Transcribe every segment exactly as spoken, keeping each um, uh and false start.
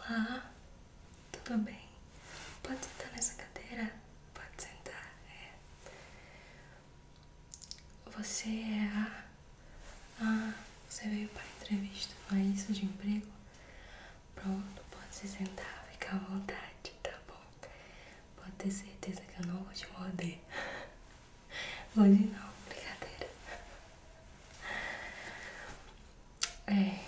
Olá, tudo bem? Pode sentar nessa cadeira? Pode sentar, é. Você é a... Ah, você veio para a entrevista, não é isso, de emprego? Pronto, pode se sentar, fica à vontade, tá bom? Pode ter certeza que eu não vou te morder. Hoje não, brincadeira. É...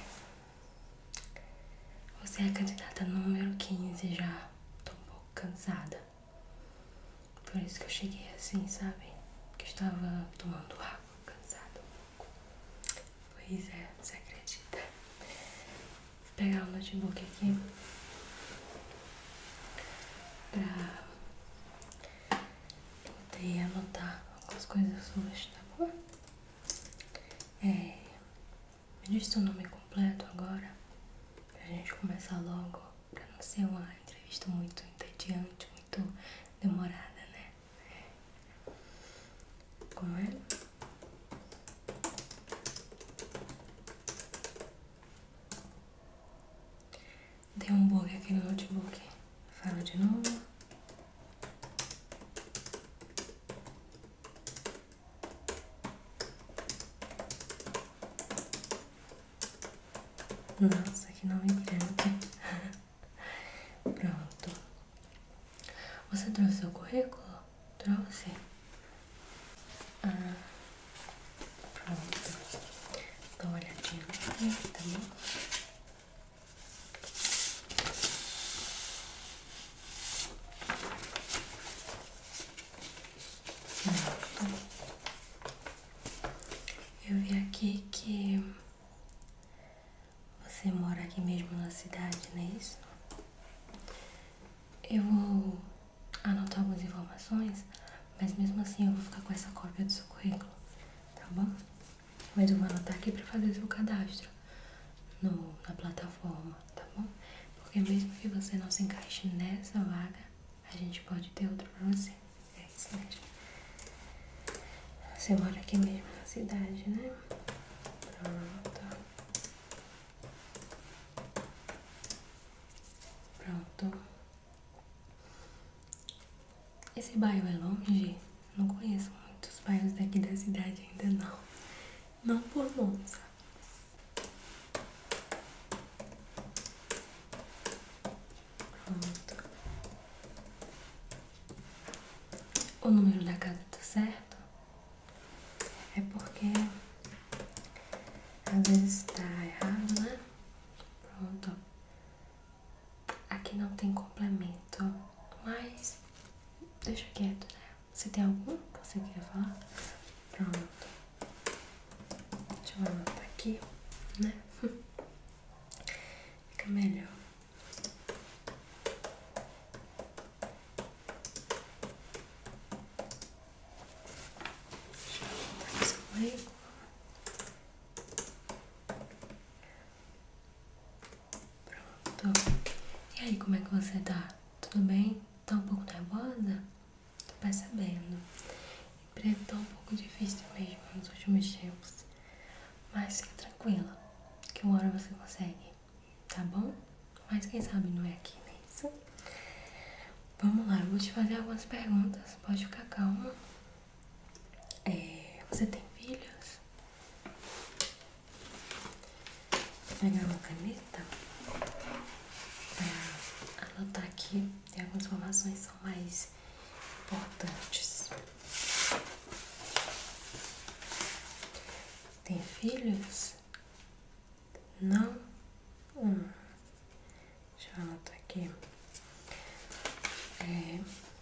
Você é a candidata número quinze já. Tô um pouco cansada. Por isso que eu cheguei assim, sabe? Que eu estava tomando água, cansada um pouco. Pois é, você acredita? Vou pegar o notebook aqui pra poder anotar algumas coisas suas, tá bom? É... Me diz seu nome completo agora, pra gente começar logo, pra não ser uma entrevista muito entediante, muito demorada, né? Como é? Dei um bug aqui no notebook. Fala de novo. Nossa, que nome grande. Pronto. Você trouxe seu currículo? Trouxe? Ah, pronto. Dá uma olhadinha aqui, tá bom? Pronto. Eu vi aqui que você mora aqui mesmo na cidade, não é isso? Eu vou anotar algumas informações, mas mesmo assim eu vou ficar com essa cópia do seu currículo, tá bom? Mas eu vou anotar aqui pra fazer seu cadastro no, na plataforma, tá bom? Porque mesmo que você não se encaixe nessa vaga, a gente pode ter outra pra você. É isso mesmo. Você mora aqui mesmo na cidade, né? Pronto. Pronto. Esse bairro é longe? Não conheço muitos bairros daqui da cidade ainda não. Não por Monza. Pronto. O número da casa tá certo? É porque às vezes tá errado, né? Pronto. Aqui não tem complemento, mas deixa quieto, né? Você tem algum que você queira falar? Pronto. Deixa eu anotar aqui, né? Fica melhor. Deixa eu anotar aqui seu currículo. Pronto. E aí, como é que você tá? Tudo bem? Tá um pouco nervosa? Tô percebendo. O emprego tá um pouco difícil mesmo nos últimos tempos. Mas fica tranquila, que uma hora você consegue, tá bom? Mas quem sabe não é aqui, não é isso? Vamos lá, eu vou te fazer algumas perguntas, pode ficar calma. É, você tem filhos? Vou pegar uma caneta pra anotar aqui. Tem algumas informações que são mais importantes. Tem filhos? Não? Hum. Deixa eu anotar aqui. É,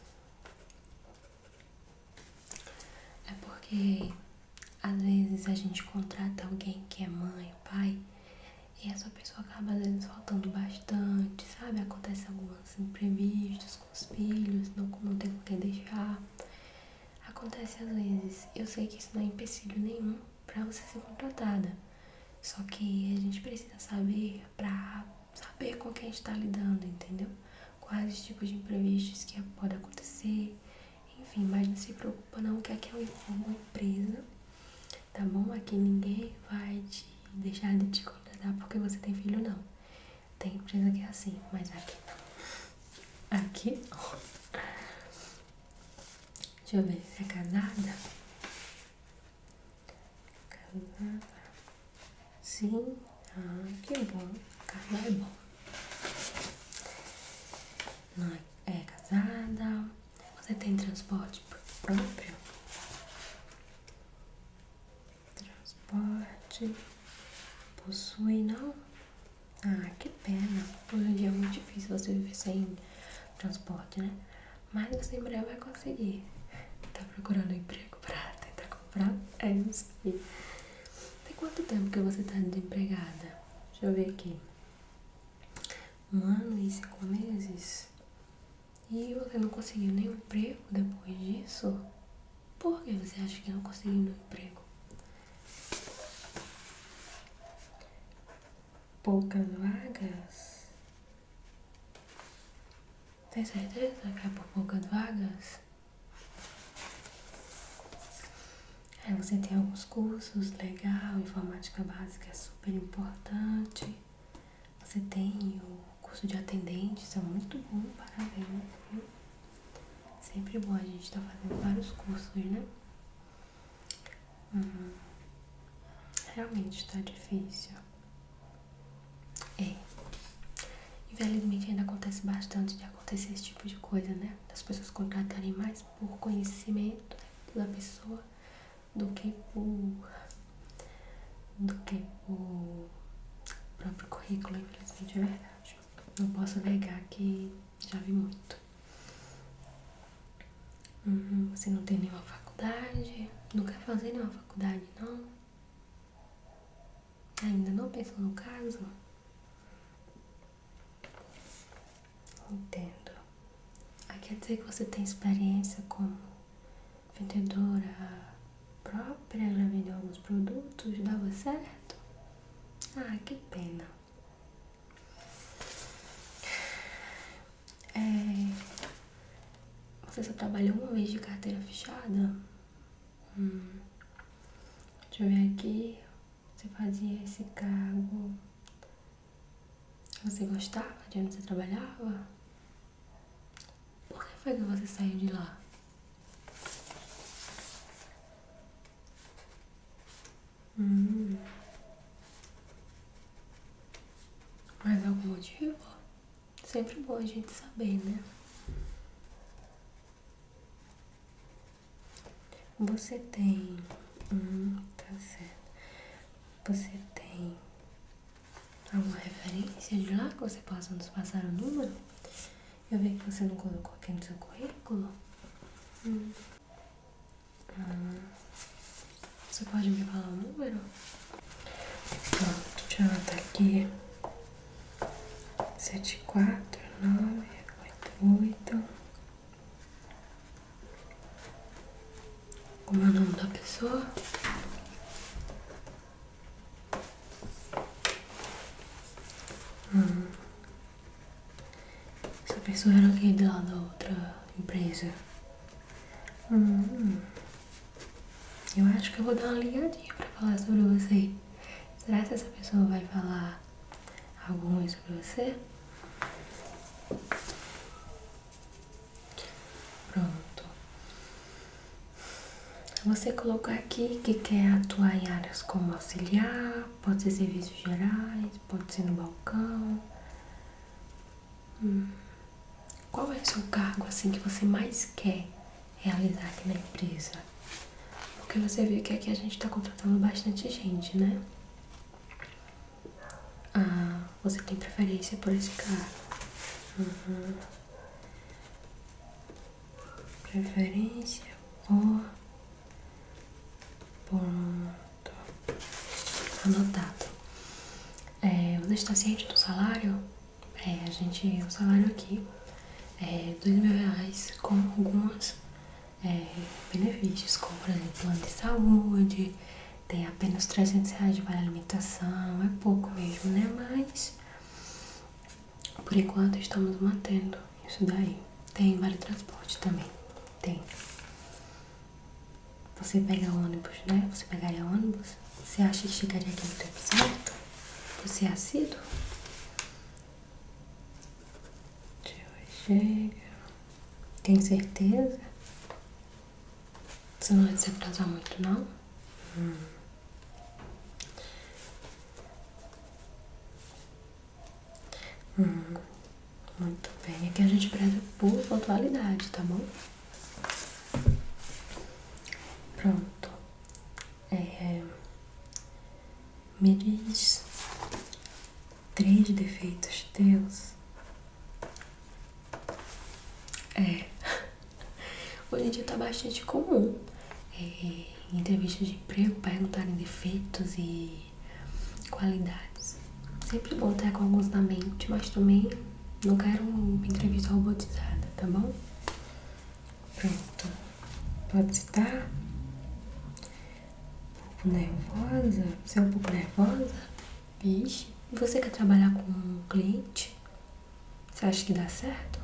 é porque às vezes a gente contrata alguém que é mãe, pai, e essa pessoa acaba às vezes faltando bastante, sabe? Acontece alguns imprevistos com os filhos, não, não tem com quem deixar. Acontece às vezes. Eu sei que isso não é empecilho nenhum pra você ser contratada. Só que a gente precisa saber pra saber com quem está lidando, entendeu? Quais os tipos de imprevistos que podem acontecer. Enfim, mas não se preocupa não, que aqui é uma empresa, tá bom? Aqui ninguém vai te deixar de te contratar porque você tem filho, não. tem empresa que é assim, mas aqui não. Aqui não. Deixa eu ver, você é casada? Casada. Sim. Ah, que bom. Casar é bom. Não é, é casada. Você tem transporte próprio? Transporte. Possui, não? Ah, que pena. Hoje em dia é muito difícil você viver sem transporte, né? Mas você em breve vai conseguir. Tá procurando emprego pra tentar comprar? É isso aí. Tem quanto tempo que você tá desempregada? Deixa eu ver aqui. Um ano e cinco meses? E você não conseguiu nenhum emprego depois disso? Por que você acha que não conseguiu nenhum emprego? Poucas vagas? Tem certeza que é por poucas vagas? É, você tem alguns cursos, legal, informática básica é super importante. Você tem o curso de atendente, isso é muito bom, parabéns, viu? Sempre bom a gente estar tá fazendo vários cursos, né? Uhum. Realmente tá difícil. É. Infelizmente ainda acontece bastante de acontecer esse tipo de coisa, né? Das pessoas contratarem mais por conhecimento, né, da pessoa do que por do que por próprio currículo, infelizmente é verdade. Não posso negar que já vi muito. Uhum. Você não tem nenhuma faculdade? Não quer fazer nenhuma faculdade, não? Ainda não pensou no caso? Entendo. Aí quer dizer que você tem experiência como vendedora própria, já vendeu alguns produtos, dava certo? Ah, que pena. É... Você só trabalhou uma vez de carteira fechada? Hum. Deixa eu ver aqui. Você fazia esse cargo. Você gostava de onde você trabalhava? Por que foi que você saiu de lá? Hum. Mais algum motivo? Sempre bom a gente saber, né? Você tem... Hum, tá certo. Você tem alguma referência de lá que você possa nos passar o número? Eu vi que você não colocou aqui no seu currículo. Hum. Hum. Você pode me falar o número? Pronto, deixa eu anotar aqui. Sete quatro nove oito oito. Como é o nome da pessoa? Hum. Essa pessoa era alguém de lá da outra empresa. Hum. Eu acho que eu vou dar uma ligadinha pra falar sobre você. Será que essa pessoa vai falar algo ruim sobre você? Pronto. Você colocou aqui que quer atuar em áreas como auxiliar, pode ser serviços gerais, pode ser no balcão. Hum. Qual é o seu cargo assim que você mais quer realizar aqui na empresa? Porque você vê que aqui a gente tá contratando bastante gente, né? Ah, você tem preferência por esse cargo? Uhum. Preferência por... Pronto. Anotado. É, você está ciente do salário? É, a gente... O salário aqui é dois mil reais com algumas é, benefícios, como por exemplo, plano de saúde, tem apenas trezentos reais de vale alimentação, é pouco mesmo, né? Mas por enquanto estamos mantendo isso daí. Tem vale transporte também, tem. Você pega ônibus, né? Você pegaria ônibus? Você acha que chegaria aqui no tempo certo? Você é assíduo? Chega. Tem certeza? Você não vai se atrasar muito, não? Hum. Hum. Muito bem. Aqui a gente preza por pontualidade, tá bom? Pronto. É... Me diz três defeitos teus. É. Hoje em dia tá bastante comum. É, em entrevistas de emprego, perguntarem defeitos e qualidades. Sempre bom ter com alguns na mente, mas também não quero uma entrevista robotizada, tá bom? Pronto. Pode citar? Um pouco nervosa? Você é um pouco nervosa? Vixe. Você quer trabalhar com um cliente? Você acha que dá certo?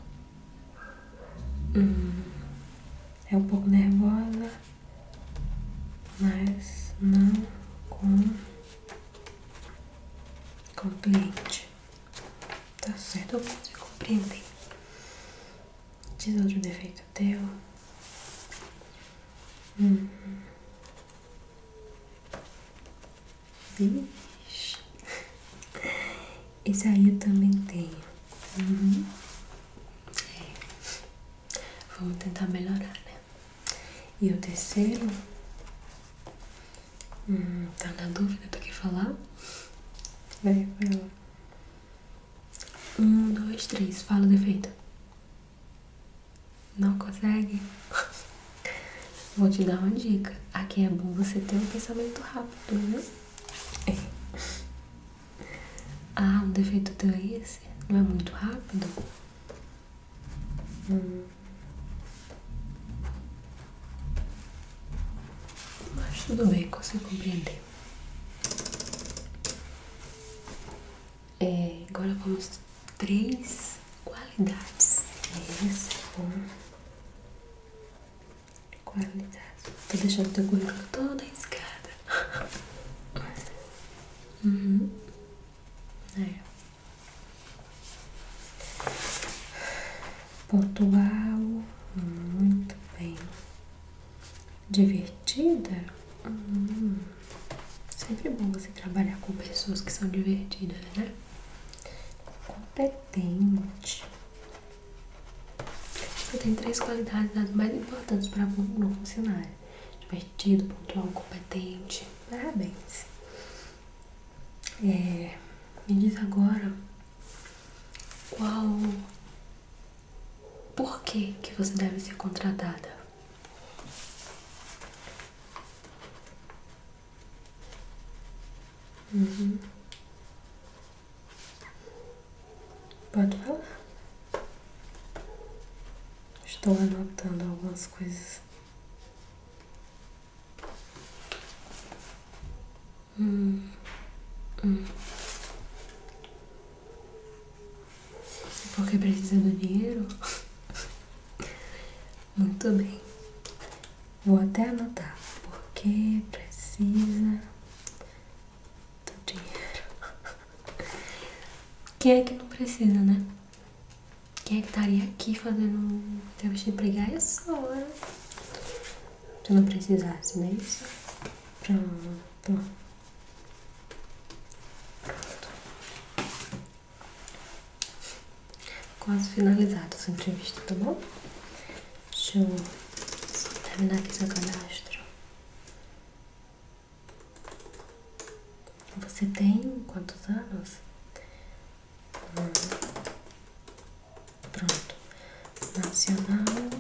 Hum. É um pouco nervosa, mas não com, com o cliente. Tá certo, eu consigo compreender. Diz outro defeito teu. Hum. Vixe. Esse aí eu também tenho. Uhum. É. Vamos tentar melhorar, né? E o terceiro? Hum, tá na dúvida do que falar? Vai, vai lá. Um, dois, três. Fala o defeito. Não consegue? Vou te dar uma dica. Aqui é bom você ter um pensamento rápido, né? É. Ah, um defeito teu é esse? Não é muito rápido? Hum. Mas tudo bem, consigo compreender. É, agora vamos três qualidades. Esse é bom. Qualidades. Tô deixando teu currículo todo riscado. Uhum. É. Pontual. Muito bem. Divertida? Hum. Sempre é bom você trabalhar com pessoas que são divertidas, né? Competente. Você tem três qualidades das mais importantes para um funcionário: divertido, pontual, competente. Parabéns. É, me diz agora qual por que que você deve ser contratada. Uhum. Pode falar. Estou anotando algumas coisas. Hum. Hum. Porque precisa do dinheiro? Muito bem. Vou até anotar. Porque precisa do dinheiro. Quem é que não precisa, né? Quem é que estaria aqui fazendo entrevista de emprego a essa hora? Se não precisasse, não é isso? Pronto. Pronto. Quase finalizada essa entrevista, tá bom? Deixa eu só terminar aqui seu cadastro. Você tem quantos anos? Hum. Pronto. Nacional.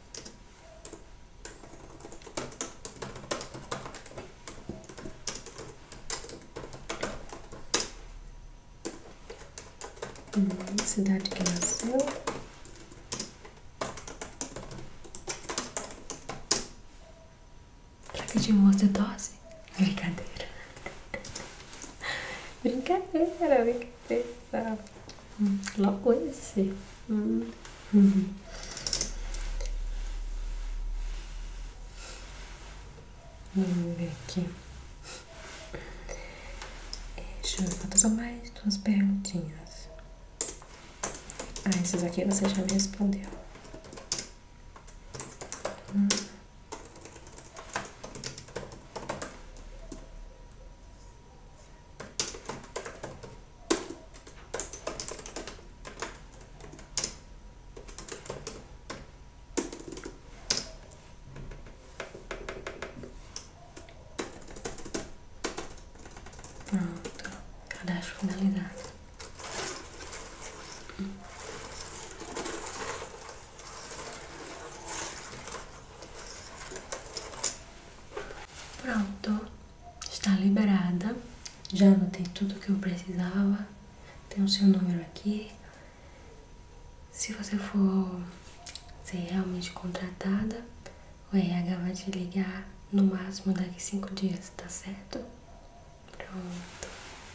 Hum, cidade que nasceu. Pra que de você tosse? Brincadeira. Brincadeira, brincadeira. Hum, logo esse. Hum. Hum. Vamos ver aqui. É, deixa eu fazer só mais duas perguntinhas. Ah, esses aqui você já me respondeu. Hum. Pronto, cadastro finalizado. Pronto, está liberada. Já anotei tudo que eu precisava. Tem o seu número aqui. Se você for ser realmente contratada, o R H vai te ligar no máximo daqui cinco dias, tá certo? Pronto.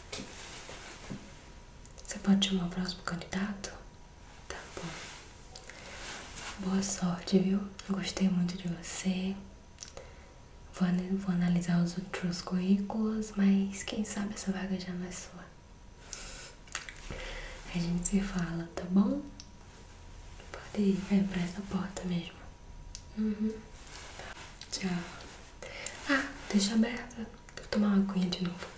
Você pode chamar o próximo candidato? Tá bom. Boa sorte, viu? Gostei muito de você. Vou, vou analisar os outros currículos, mas quem sabe essa vaga já não é sua. A gente se fala, tá bom? Pode ir, é pra essa porta mesmo. Uhum. Tchau. Ah, deixa aberta. Vou tomar uma aguinha de novo.